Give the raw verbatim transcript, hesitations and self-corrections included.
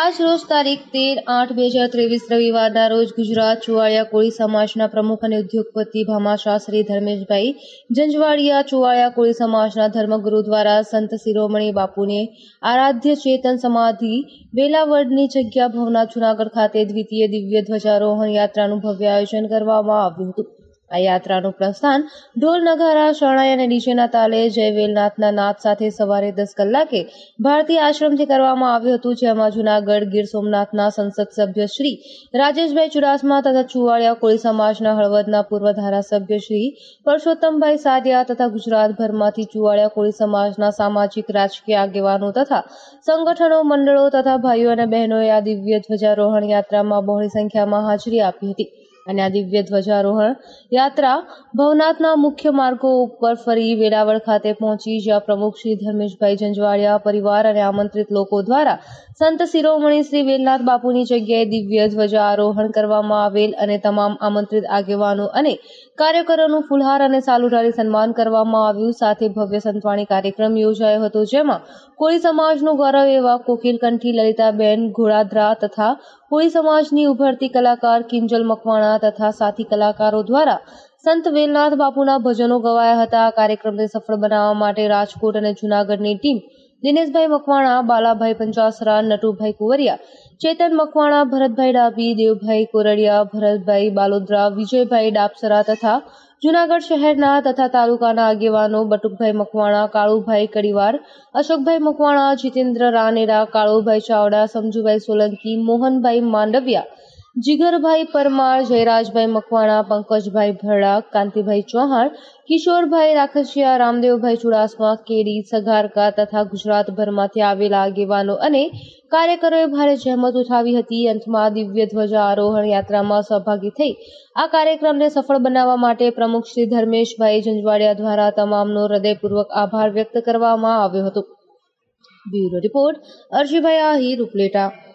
આજ રોજ તારીખ તેર આઠ બે હજાર ત્રેવીસ રવિવારના રોજ ગુજરાત ચુવાડિયા કોળી સમાજના પ્રમુખ અને ઉદ્યોગપતિ ભામાશાહ શ્રી ધર્મેશભાઈ જંજવાડિયા ચુવાડિયા કોળી સમાજના ધર્મગુરુ દ્વારા સંત શિરોમણી બાપુને આરાધ્ય ચેતન સમાધિ વેલાવડની જગ્યા ભવનાથ જુનાગઢ ખાતે દ્વિતીય દિવ્ય ધ્વજારોહણ યાત્રાનું ભવ્ય આયોજન કરવામાં આવ્યું હતું। આ યાત્રાનું પ્રસ્થાન ઢોલ નગારા શરણાઈ અને ડીજેના તાલે જય વેલનાથના નાદ સાથે સવારે દસ કલાકે ભારતીય આશ્રમથી કરવામાં આવ્યું હતું, જેમાં જુનાગઢ ગીર સોમનાથના સંસદ સભ્ય શ્રી રાજેશભાઈ ચુડાસમા તથા ચુવાડિયા કોળી સમાજના હળવદના પૂર્વ ધારાસભ્ય શ્રી પરસોત્તમભાઈ સાદિયા તથા ગુજરાતભરમાંથી ચુવાડિયા કોળી સમાજના સામાજિક રાજકીય આગેવાનો તથા સંગઠનો મંડળો તથા ભાઈઓ અને બહેનોએ આ દિવ્ય ધ્વજારોહણ યાત્રામાં બહોળી સંખ્યામાં હાજરી આપી હતી અને આ દિવ્ય ધ્વજારોહણ યાત્રા ભવનાથના મુખ્ય માર્ગો ઉપર ફરી વેરાવળ ખાતે પહોંચી, જ્યાં પ્રમુખ શ્રી ધર્મેશભાઈ જંજવાડિયા પરિવાર અને આમંત્રિત લોકો દ્વારા સંત શિરોમણી શ્રી વેલનાથ બાપુની જગ્યાએ દિવ્ય ધ્વજારોહણ કરવામાં આવેલ અને તમામ આમંત્રિત આગેવાનો અને કાર્યકરોનું ફુલહાર અને સાલુઢારી સન્માન કરવામાં આવ્યું। સાથે ભવ્ય સંતવાણી કાર્યક્રમ યોજાયો હતો, જેમાં કોળી સમાજનું ગૌરવ એવા કોકિલકંઠી લલિતાબેન ઘોડાદરા તથા કોળી સમાજની ઉભરતી કલાકાર કિંજલ મકવાણા તથા સાથી કલાકારો દ્વારા સંત વેલનાથ બાપુના ભજનો ગવાયા હતા। આ કાર્યક્રમને સફળ બનાવવા માટે રાજકોટ અને જૂનાગઢની ટીમ દિનેશભાઈ મકવાણા, બાલાભાઈ પંચાસરા, નટુભાઈ કુંવરિયા, ચેતન મકવાણા, ભરતભાઈ ડાબી, દેવભાઈ કોરડિયા, ભરતભાઈ બાલોદરા, વિજયભાઈ ડાબસરા તથા જૂનાગઢ શહેરના તથા તાલુકાના આગેવાનો બટુકભાઈ મકવાણા, કાળુભાઈ કડીવાર, અશોકભાઈ મકવાણા, જીતેન્દ્ર રાનેરા, કાળુભાઈ ચાવડા, સમજુભાઈ સોલંકી, મોહનભાઈ માંડવિયા, જીગરભાઈ પરમાર, જયરાજભાઈ મકવાણા, પંકજભાઈ ભરડા, કાંતિભાઈ ચૌહાણ, કિશોરભાઈ રાખસિયા, રામદેવભાઈ ચુડાસમા, કેડી સગારકા તથા ગુજરાતભરમાંથી આવેલા આગેવાનો અને કાર્યકરોએ ભારે જહેમત ઉઠાવી હતી। અંતમાં દિવ્ય ધ્વજા આરોહણ યાત્રામાં સહભાગી થઈ આ કાર્યક્રમને સફળ બનાવવા માટે પ્રમુખ શ્રી ધર્મેશભાઈ જંજવાડિયા દ્વારા તમામનો હૃદયપૂર્વક આભાર વ્યક્ત કરવામાં આવ્યો હતો। Bureau report Arjibhai Ahir, Upleta.